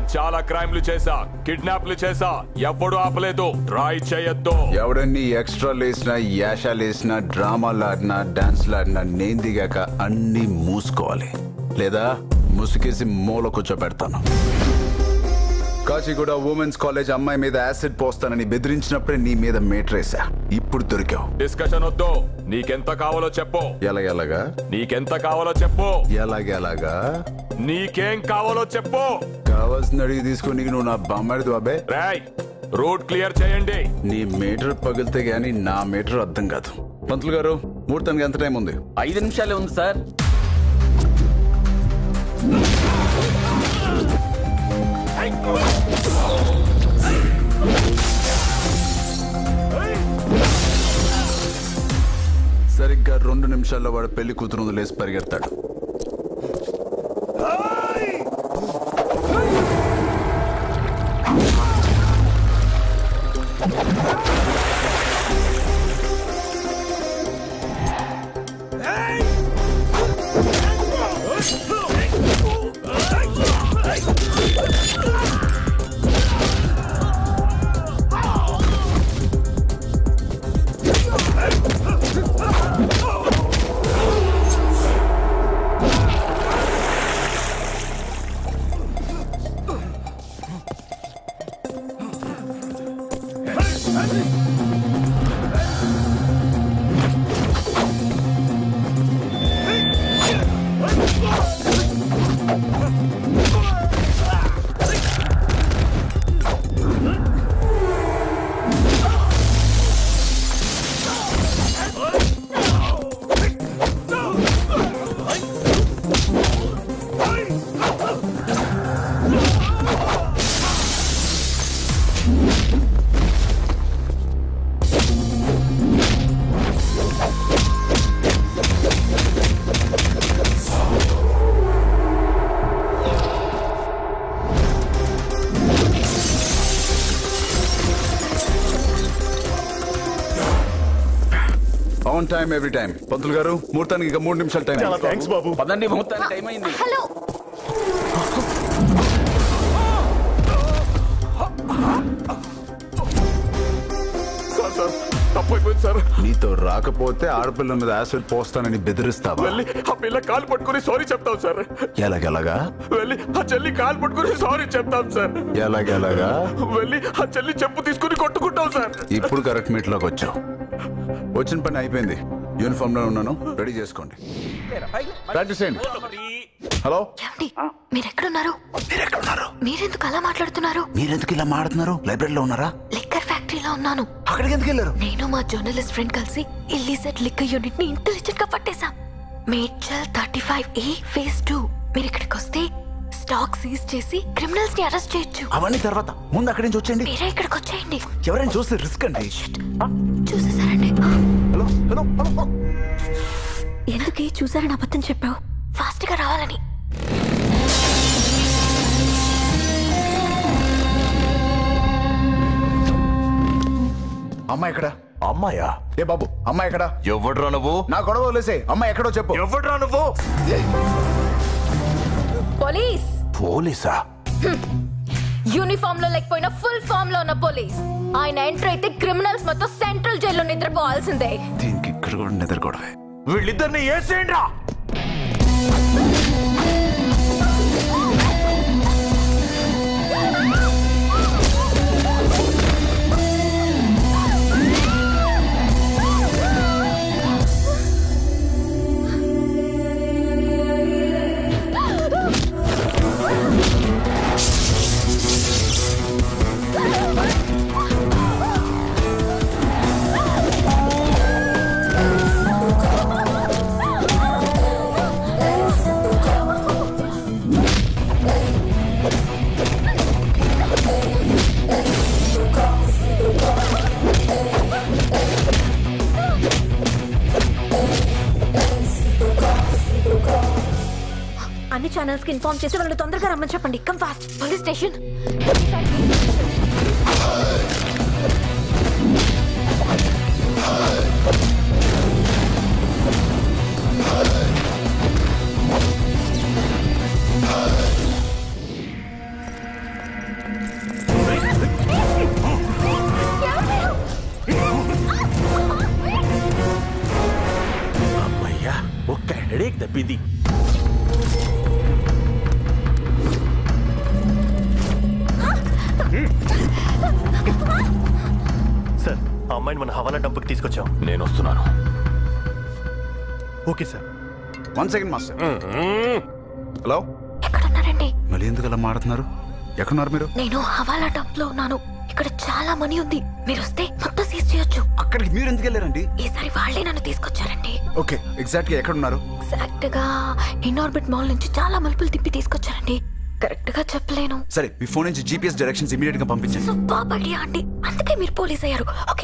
చాలా క్రైమ్లు చేసా, కిడ్నాప్లు చేసా, ఎవ్వడు ఆపలేదు. ట్రై చేయొద్దు. ఎవడన్ని ఎక్స్ట్రా లేసినా, యాషాలేసినా, డ్రామాలు ఆడినా, డాన్స్లు ఆడినా నేను దిగాక అన్ని మూసుకోవాలి, లేదా ముసుకేసి మూల కూర్చోబెడతాను. కాచిగూడ ఉమెన్స్ కాలేజ్ అమ్మాయి మీద యాసిడ్ పోస్తానని బెదిరించినప్పుడే నీ మీద మేట్రేసా. ఇప్పుడు దొరికావు. డిస్కషన్ వద్దు. నీకెంత కావాలో చెప్పు. ఎలాగెలాగా? నీకెంత కావాలో చెప్పు. ఎలాగెలాగా? నీకేం కావాలో చెప్పు. కావాల్సిన అడిగి తీసుకుని నువ్వు నా బొమ్మడిది అబ్బే. రాయ్, రోడ్ క్లియర్ చేయండి. నీ మీటర్ పగిలితే గానీ నా మీటర్ అర్థం కాదు. పంతులు గారు, ముహూర్తానికి ఎంత టైం ఉంది? 5 నిమిషాలే ఉంది సార్. సరిగ్గా 2 నిమిషాల్లో వాడు పెళ్లి కూతురు లేసి పరిగెడతాడు. On time every time. పంతులు గారు, ముహూర్తానికి ఇక 3 నిమిషాలు టైం. థ్యాంక్స్ బాబు. పదండి, ముహూర్తానికి టైం అయింది. హలో, తప్పైపోయింది సార్. నీతో రాకపోతే ఆడపిల్ల మీద యాసిడ్ పోస్తానని బెదిరిస్తావా? వెళ్ళి ఆ పిల్ల కాలు పట్టుకుని సారీ చెప్తాం సార్. ఎలాగెలాగా? వెళ్ళి ఆ చెల్లి కాలు పట్టుకుని సారీ చెప్తాం సార్. ఎలాగెలాగా? వెళ్ళి ఆ చెల్లి చెప్పు తీసుకుని కొట్టుకుంటాం సార్. ఇప్పుడు కరెక్ట్ మీట్ లోకి వచ్చావు. వచ్చిన పని అయిపోయింది. యూనిఫామ్ లో ఉన్నాను, రెడీ చేసుకోండి. ప్రాక్టీస్ చేయండి. హలో, మీరెక్కడున్నారు? మీరెందుకు అలా మాట్లాడుతున్నారు? మీరెందుకు ఇలా మాట్లాడుతున్నారు? లైబ్రరీలో ఉన్నారా? లిక్కర్ ఫ్యాక్టరీలో ఉన్నాను. అక్కడికి ఎందుకు వెళ్ళారు? నేను మా జర్నలిస్ట్ ఫ్రెండ్ కలిసి ఇల్లీసెట్ లిక్కర్ యూనిట్ ని ఇంటెలిజెంట్ గా పట్టేశాం. Medchal 35A phase 2. మీరు ఇక్కడికి వస్తే స్టాక్ సీజ్ చేసి క్రిమినల్స్ ని అరెస్ట్ చేయొచ్చు. అవన్నీ తర్వాత, ముందు అక్కడి నుంచి వచ్చేయండి. మీరే ఇక్కడికి వచ్చేయండి. ఎవరైనా చూస్తే రిస్క్ అండి. చూసేసారండి. Hello hello hello. ఎందుకు చూసారని అబద్ధం చెప్పావు? ఫాస్ట్ గా రావాలని. అమ్మాయి ఎక్కడ? అమ్మాయా? ఏ బాబు, అమ్మాయి ఎక్కడ? ఎవడ్రా నువ్వు? నా గొడవ వదిలేసే. అమ్మాయి ఎక్కడో చెప్పు. ఎవడ్రా నువ్వు? పోలీస్. పోలీసా? యూనిఫామ్ లో లేకపోయినా ఫుల్ ఫామ్ లో ఉన్న పోలీస్. ఆయన ఎంటర్ అయితే క్రిమినల్స్ మొత్తం సెంట్రల్ జైల్లో నిద్రపోవాల్సిందే. దీనికి ఇక్కడ కూడా నిద్రగొడవే. వీళ్ళిద్దరిని ఏసేయండిరా. అన్ని ఛానల్స్ కి ఇన్ఫార్మ్ చేసి వాళ్ళు తొందరగా రమ్మని చెప్పండి. Come fast. Police station. అమ్మాయిని మన హవాలా డంపుకి తీసుకొచ్చాం. నేను వస్తున్నాను. Okay sir. 1 second master. Hello, ఎక్కడున్నారండి? మళ్ళీ ఎందుకు అలా మాడుతున్నారు? ఎక్కడున్నారు మీరు? నేను హవాలా డంప్ లో ఉన్నాను. ఇక్కడ చాలా మనీ ఉంది. మీరు వస్తే మొత్తం సీజ్ చేయొచ్చు. అక్కడికి మీరు ఎందుకు వెళ్ళారండి? ఈసారి వాళ్ళే నన్ను తీసుకొచ్చారండి. ఓకే, ఎగ్జాక్ట్ గా ఎక్కడున్నారు? ఎగ్జాక్ట్ గా ఇన్ఆర్బిట్ మాల్ నుంచి చాలా మలుపులు తిప్పి తీసుకొచ్చారండి. కరెక్ట్ గా చెప్పలేను. సరే, మీ ఫోన్ నుంచి జీపీఎస్ డైరెక్షన్స్ ఇమీడియట్ గా పంపించండి. సూపర్ ఐడియా అండి. అందుకే మీరు పోలీస్ అయ్యారు. ఓకే.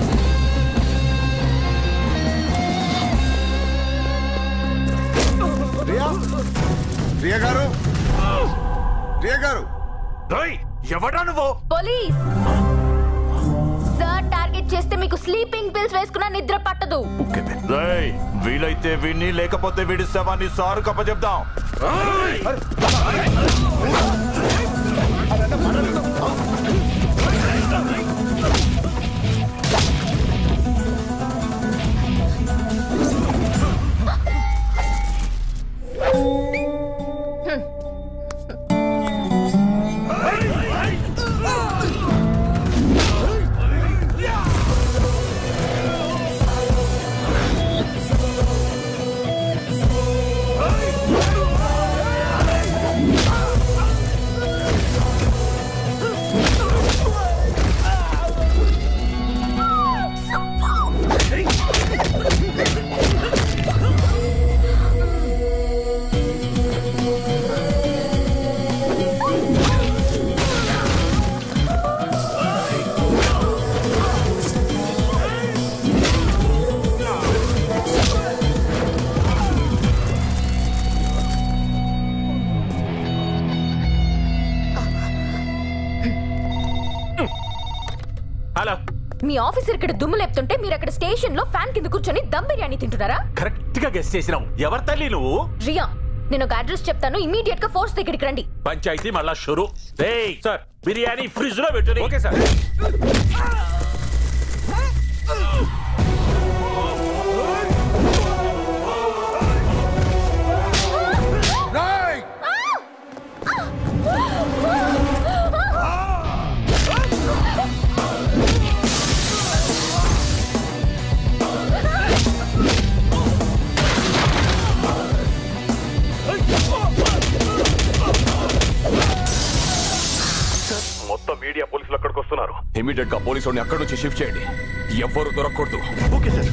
రియా గారు, రియా గారు. ఎవడా నువ్వు? పోలీస్ సార్, టార్గెట్ చేస్తే మీకు స్లీపింగ్ పిల్స్ వేసుకున్నా నిద్ర పట్టదు. వీలైతే వీడిని, లేకపోతే వీడి శవాన్ని సారు కప్పచెప్దాం. మీ ఆఫీసర్ ఇక్కడ దుమ్ము లేపుతుంటే మీరు అక్కడ స్టేషన్ లో ఫ్యాన్ కింద కూర్చొని దమ్ బిర్యానీ తింటున్నారా? కరెక్ట్ గా గెస్ చేసినావు. ఎవరి తల్లి నువ్వు? రియా, నేను ఒక అడ్రస్ చెప్తాను. ఇమీడియట్ గా ఫోర్స్ దగ్గరికి రండి. పంచాయతీ మళ్ళా షురు. సార్, బిర్యానీ ఫ్రిడ్జ్ లో పెట్టు. Okay sir. మొత్తం మీడియా పోలీసులు అక్కడికి వస్తున్నారు. ఇమీడియట్ గా పోలీసుని అక్కడి నుంచి షిఫ్ట్ చేయండి. ఎవ్వరూ దొరకకూడదు. Okay sir.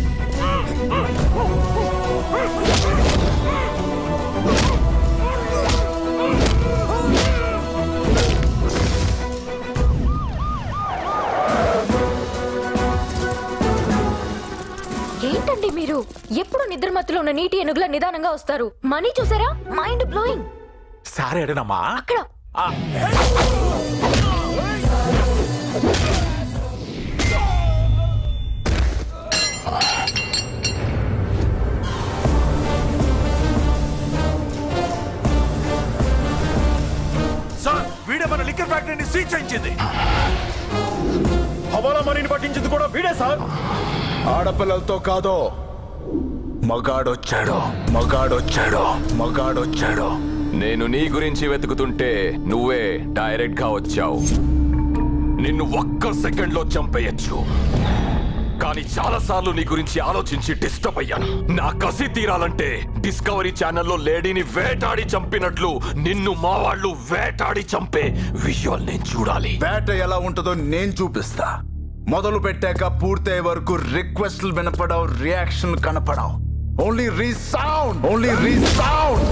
ఏంటండి మీరు ఎప్పుడు నిద్ర మత్తులో ఉన్న నీటి ఏనుగులా నిదానంగా వస్తారు? మనీ చూసారా? Mind blowing. సారే అడనమ్మా. అక్కడ సార్, వీడే మన లిక్కర్ ఫ్యాక్టరీని సీజ్ చేయించింది. హవాలా మనీని పట్టించింది కూడా వీడే సార్. ఆడపిల్లలతో కాదో, మగాడొచ్చాడో మగాడొచ్చాడో మగాడొచ్చాడో. నేను నీ గురించి వెతుకుతుంటే నువ్వే డైరెక్ట్ గా వచ్చావు. నిన్ను ఒక్క సెకండ్ లో చంపేయచ్చు, కానీ చాలా సార్లు నీ గురించి ఆలోచించి డిస్టర్బ్ అయ్యాను. నా కసి తీరాలంటే డిస్కవరీ ఛానల్లో లేడీని వేటాడి చంపినట్లు నిన్ను మా వాళ్ళు వేటాడి చంపే విజువల్ నేను చూడాలి. వేట ఎలా ఉంటుందో నేను చూపిస్తా. మొదలు పెట్టాక పూర్తయ్యే వరకు రిక్వెస్ట్లు వినపడవు, రియాక్షన్ కనపడవు. Only resound, only resound.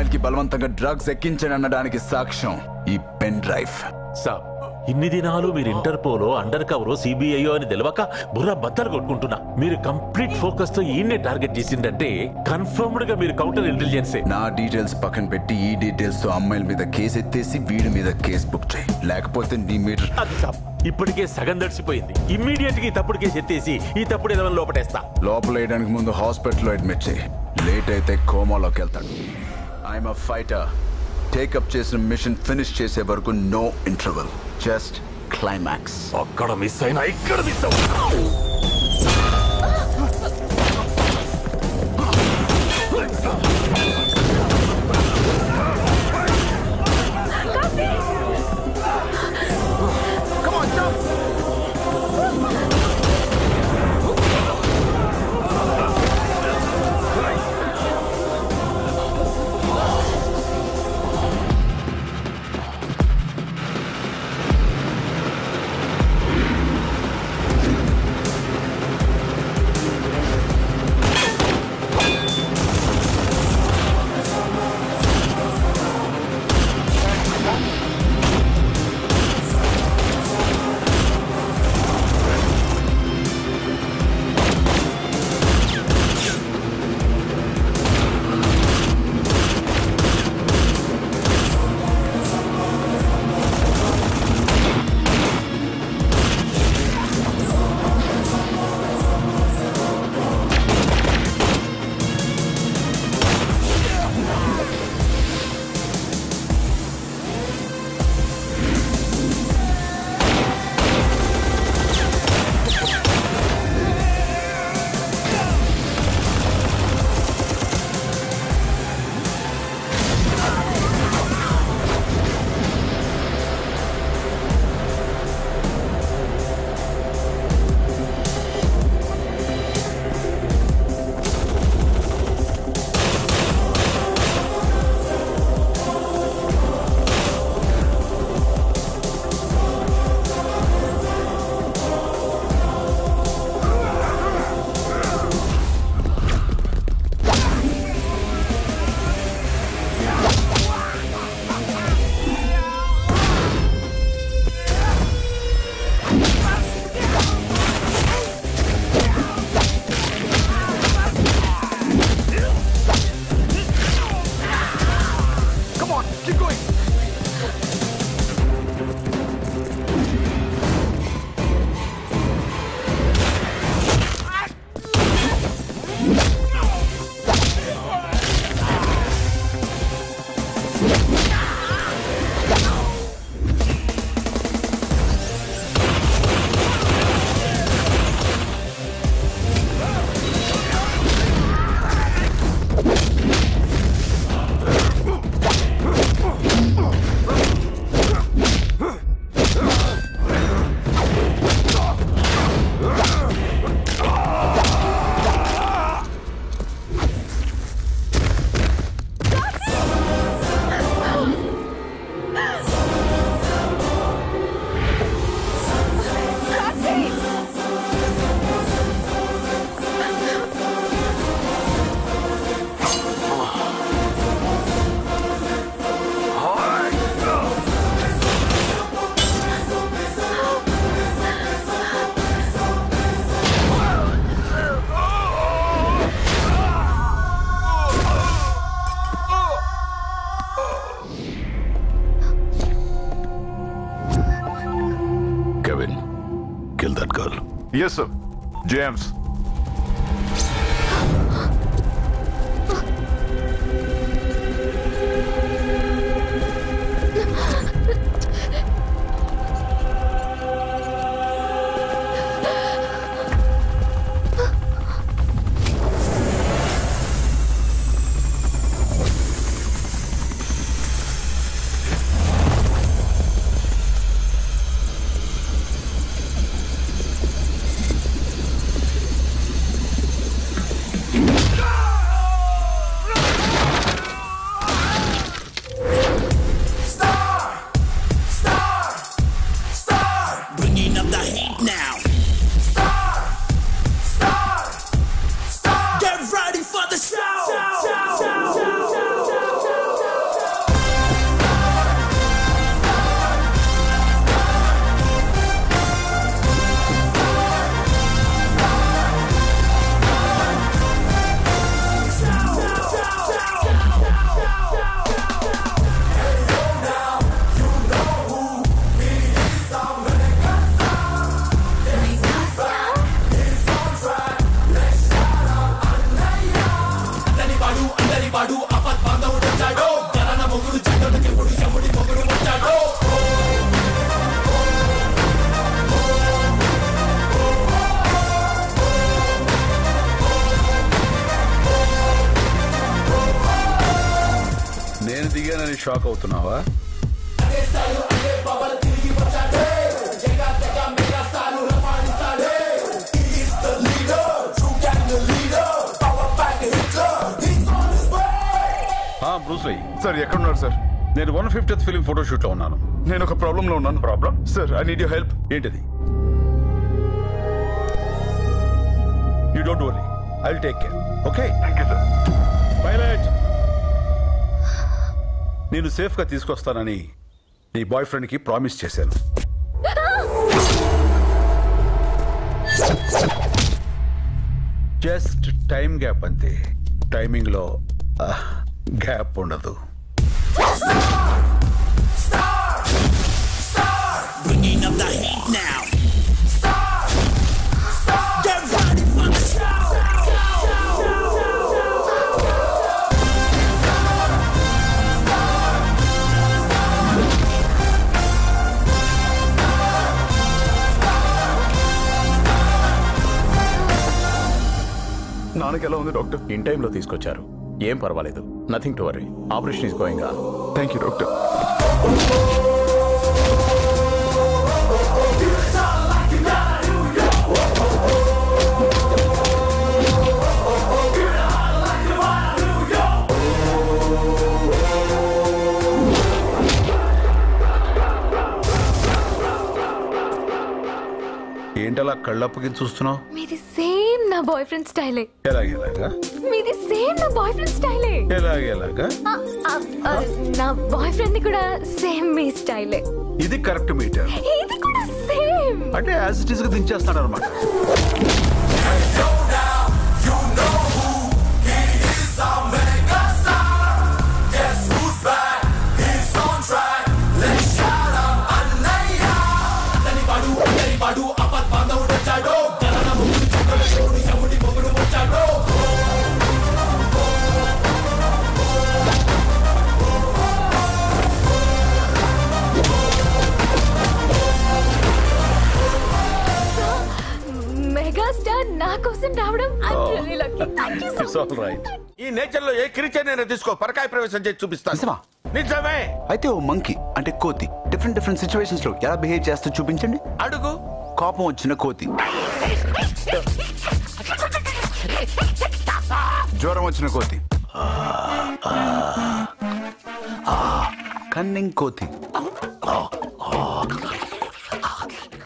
మీదకి బలవంతంగా డ్రగ్స్ ఎక్కించాడనడానికి సాక్ష్యం ఈ పెన్ డ్రైవ్. సాబ్, ఇన్ని దినాలు మీరు ఇంటర్పోలో అండర్ కవర్ సిబిఐఓ అని తెలియక బుర్ర బద్దలు కొట్టుకుంటున్నా. మీరు కంప్లీట్ ఫోకస్ తో ఈయన్నే టార్గెట్ చేసిందంటే కన్ఫర్మ్డ్ గా మీరు కౌంటర్ ఇంటెలిజెన్సే. నా డీటెయిల్స్ పక్కన పెట్టి ఈ డీటెయిల్స్ తో అమ్మాయిల మీద కేసు ఎత్తేసి వీడి మీద కేసు బుక్ చేయి, లేకపోతే నీ మీటర్. అది సాబ్, ఇప్పటికే సగం దడిసిపోయింది. ఇమ్మీడియట్ గా ఈ తప్పుడు కేసు ఎత్తేసి ఈ తప్పుడు ఏదైనా లోపటేస్తా. లోపల వేయడానికి ముందు హాస్పిటల్లో అడ్మిట్ చేయి, లేట్ అయితే కోమాలోకి వెళ్తాడు. I'm a fighter. టేకప్ చేసిన మిషన్ ఫినిష్ చేసే వరకు నో ఇంటర్వెల్, జస్ట్ క్లైమాక్స్. అక్కడ మిస్ అయినా ఇక్కడ మిస్ అవ్వ. Yes, sir. James. షాక్ అవుతున్నావా? బ్రూస్లీ సార్ ఎక్కడున్నారు సార్? నేను 150th ఫిలిం ఫోటోషూట్ లో ఉన్నాను. నేను ఒక ప్రాబ్లంలో ఉన్నాను. Problem sir, I need your help. ఏంటిది? You don't worry, I will take care. Okay, thank you sir. Pilot, నేను సేఫ్ గా తీసుకొస్తానని నీ బాయ్ ఫ్రెండ్ కి ప్రామిస్ చేశాను. జస్ట్ టైం గ్యాప్ అంతే. టైమింగ్ లో గ్యాప్ ఉండదు. Bringing up the heat now. Get ready for the show. నాన్నకి ఎలా ఉంది డాక్టర్? ఇన్ టైంలో తీసుకొచ్చారు, ఏం పర్వాలేదు. Nothing to worry. Operation is going on. Thank you doctor. ఏంటలా కళ్ళప్పకి చూస్తున్నావు? మీది సేమ్ నా బాయ్ ఫ్రెండ్ స్టైలే. ఎలాగెలాగా? మీది సేమ్ నా బాయ్ ఫ్రెండ్ స్టైలే. ఎలాగెలాగా? నా బాయ్ ఫ్రెండ్ కూడా సేమ్ మీ స్టైలే. ఇది కరెక్ట్ మీటర్. ఇది కూడా సేమ్. అంటే యాజ్ ఇట్ ఈస్ గా దించేస్తాడు అనమాట. మెగాస్టార్ నా కోసం రావడం I'm really lucky. Thank you so it's all right. ఈ నేచర్ లో ఏ క్రీచర్ నేను తీసుకో, పరకాయ ప్రవేశం చేసి చూపిస్తాను. నిజమా? నిజమే. అయితే ఓ మంకీ అంటే కోతి డిఫరెంట్ సిచ్యువేషన్స్ లో ఎలా బిహేవ్ చేస్తూ చూపించండి. అడుగు. కోపం వచ్చిన కోతి, జ్వరం వచ్చిన కోతి, కన్నింగ్ కోతి,